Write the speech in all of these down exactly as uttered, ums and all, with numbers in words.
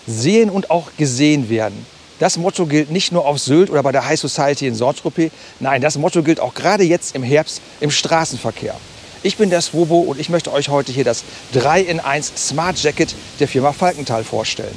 sehen und auch gesehen werden. Das Motto gilt nicht nur auf Sylt oder bei der High Society in Saint-Tropez. Nein, das Motto gilt auch gerade jetzt im Herbst im Straßenverkehr. Ich bin der Swobo und ich möchte euch heute hier das drei in eins Smart Jacket der Firma Falkenthal vorstellen.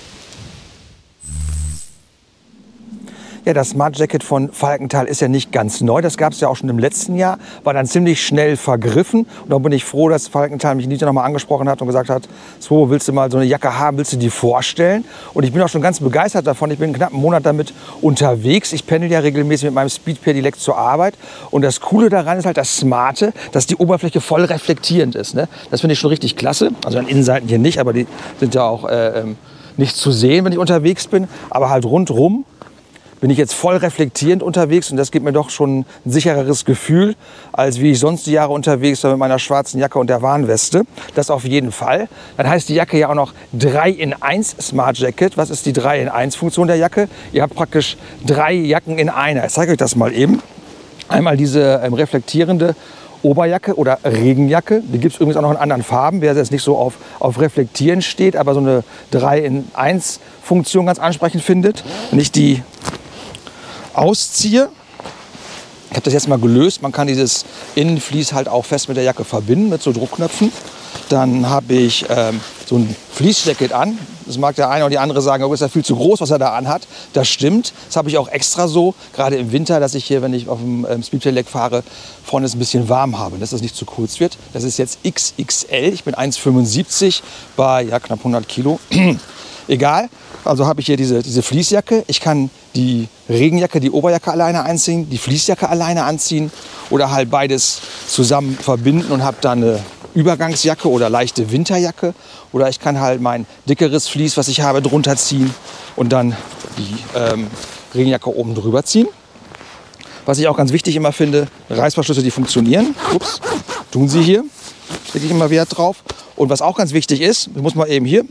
Ja, das Smart Jacket von Falkenthal ist ja nicht ganz neu. Das gab es ja auch schon im letzten Jahr, war dann ziemlich schnell vergriffen. Und da bin ich froh, dass Falkenthal mich nicht noch mal angesprochen hat und gesagt hat, so, willst du mal so eine Jacke haben, willst du die vorstellen? Und ich bin auch schon ganz begeistert davon. Ich bin knapp einen Monat damit unterwegs. Ich pendel ja regelmäßig mit meinem Speed Pedelec zur Arbeit. Und das Coole daran ist halt das Smarte, dass die Oberfläche voll reflektierend ist. Ne? Das finde ich schon richtig klasse. Also an Innenseiten hier nicht, aber die sind ja auch äh, nicht zu sehen, wenn ich unterwegs bin. Aber halt rundrum bin ich jetzt voll reflektierend unterwegs und das gibt mir doch schon ein sichereres Gefühl, als wie ich sonst die Jahre unterwegs war mit meiner schwarzen Jacke und der Warnweste. Das auf jeden Fall. Dann heißt die Jacke ja auch noch drei in eins Smart Jacket. Was ist die drei in eins Funktion der Jacke? Ihr habt praktisch drei Jacken in einer. Ich zeige euch das mal eben. Einmal diese ähm, reflektierende Oberjacke oder Regenjacke. Die gibt es übrigens auch noch in anderen Farben. Wer jetzt nicht so auf, auf Reflektieren steht, aber so eine drei in eins Funktion ganz ansprechend findet. Nicht die ausziehe. Ich habe das jetzt mal gelöst. Man kann dieses Innenvlies halt auch fest mit der Jacke verbinden, mit so Druckknöpfen. Dann habe ich ähm, so ein Fleecejacket an. Das mag der eine oder die andere sagen, oh, ist ja viel zu groß, was er da anhat. Das stimmt. Das habe ich auch extra so, gerade im Winter, dass ich hier, wenn ich auf dem ähm, Speed Pedelec fahre, vorne es ein bisschen warm habe, dass das nicht zu kurz wird. Das ist jetzt X X L. Ich bin eins Komma fünfundsiebzig bei ja, knapp hundert Kilo. Egal, also habe ich hier diese, diese Fleecejacke. Ich kann die Regenjacke, die Oberjacke alleine anziehen, die Fleecejacke alleine anziehen oder halt beides zusammen verbinden und habe dann eine Übergangsjacke oder leichte Winterjacke. Oder ich kann halt mein dickeres Vlies, was ich habe, drunter ziehen und dann die ähm, Regenjacke oben drüber ziehen. Was ich auch ganz wichtig immer finde, Reißverschlüsse, die funktionieren. Ups, tun sie hier. Lege ich immer Wert drauf. Und was auch ganz wichtig ist, ich muss mal eben hier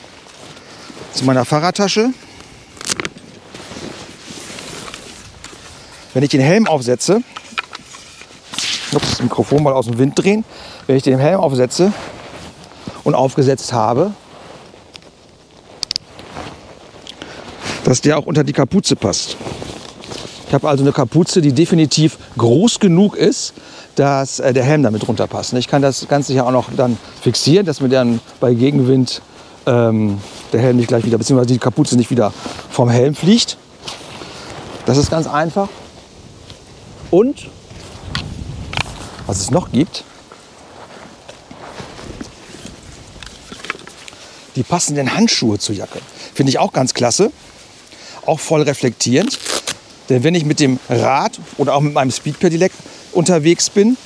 zu meiner Fahrradtasche. Wenn ich den Helm aufsetze, ups, das Mikrofon mal aus dem Wind drehen, wenn ich den Helm aufsetze und aufgesetzt habe, dass der auch unter die Kapuze passt. Ich habe also eine Kapuze, die definitiv groß genug ist, dass äh, der Helm damit runterpasst. Ich kann das Ganze ja auch noch dann fixieren, dass mir dann bei Gegenwind ähm, der Helm nicht gleich wieder, beziehungsweise die Kapuze nicht wieder vom Helm fliegt. Das ist ganz einfach. Und was es noch gibt, die passenden Handschuhe zur Jacke. Finde ich auch ganz klasse. Auch voll reflektierend. Denn wenn ich mit dem Rad oder auch mit meinem Speed Pedelec unterwegs bin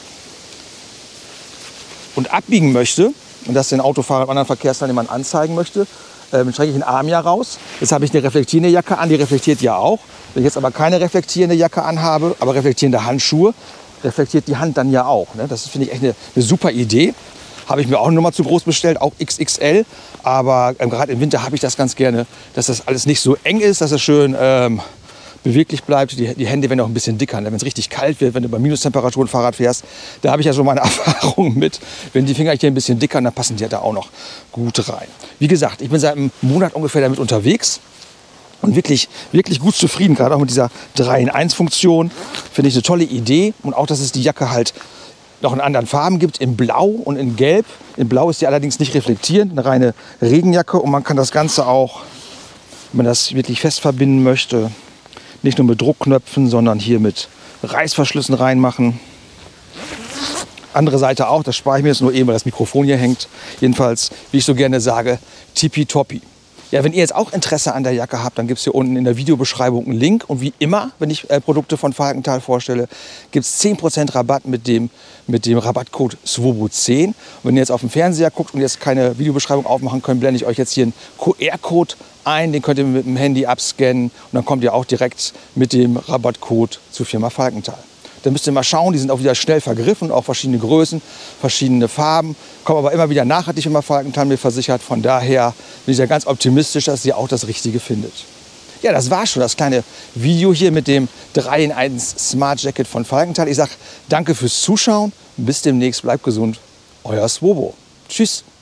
und abbiegen möchte und das den Autofahrern und anderen Verkehrsteilnehmern anzeigen möchte, äh, strecke ich den Arm ja raus. Jetzt habe ich eine reflektierende Jacke an, die reflektiert ja auch. Wenn ich jetzt aber keine reflektierende Jacke anhabe, aber reflektierende Handschuhe, reflektiert die Hand dann ja auch. Ne? Das finde ich echt eine, eine super Idee. Habe ich mir auch eine Nummer zu groß bestellt, auch X X L. Aber ähm, gerade im Winter habe ich das ganz gerne, dass das alles nicht so eng ist, dass es schön ähm, beweglich bleibt. Die, die Hände werden auch ein bisschen dicker. Wenn es richtig kalt wird, wenn du bei Minustemperaturen Fahrrad fährst, da habe ich ja schon meine Erfahrung mit. Wenn die Finger hier ein bisschen dicker, dann passen die da auch noch gut rein. Wie gesagt, ich bin seit einem Monat ungefähr damit unterwegs. Und wirklich, wirklich gut zufrieden, gerade auch mit dieser drei in eins Funktion. Finde ich eine tolle Idee. Und auch, dass es die Jacke halt noch in anderen Farben gibt, in Blau und in Gelb. In Blau ist die allerdings nicht reflektierend, eine reine Regenjacke. Und man kann das Ganze auch, wenn man das wirklich fest verbinden möchte, nicht nur mit Druckknöpfen, sondern hier mit Reißverschlüssen reinmachen. Andere Seite auch, das spare ich mir jetzt nur eben, weil das Mikrofon hier hängt. Jedenfalls, wie ich so gerne sage, tippitoppi. Ja, wenn ihr jetzt auch Interesse an der Jacke habt, dann gibt es hier unten in der Videobeschreibung einen Link. Und wie immer, wenn ich äh, Produkte von Falkenthal vorstelle, gibt es zehn Prozent Rabatt mit dem, mit dem Rabattcode Swobo zehn. Und wenn ihr jetzt auf dem Fernseher guckt und jetzt keine Videobeschreibung aufmachen könnt, blende ich euch jetzt hier einen Q R-Code ein. Den könnt ihr mit dem Handy abscannen. Und dann kommt ihr auch direkt mit dem Rabattcode zur Firma Falkenthal. Dann müsst ihr mal schauen, die sind auch wieder schnell vergriffen, auch verschiedene Größen, verschiedene Farben. Kommen aber immer wieder nach, hat die Firma Falkenthal mir versichert. Von daher bin ich ja ganz optimistisch, dass ihr auch das Richtige findet. Ja, das war schon das kleine Video hier mit dem drei in eins Smart Jacket von Falkenthal. Ich sage danke fürs Zuschauen. Bis demnächst, bleibt gesund. Euer Swobo. Tschüss.